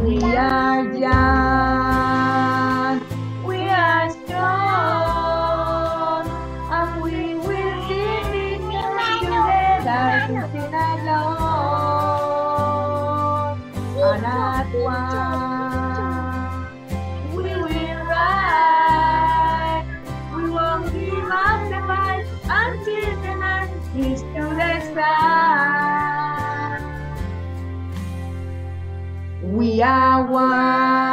We are young, we are strong, and we will keep it together to sing along. And at one, we will rise. We won't give up the fight until the night is to the sun. We are one.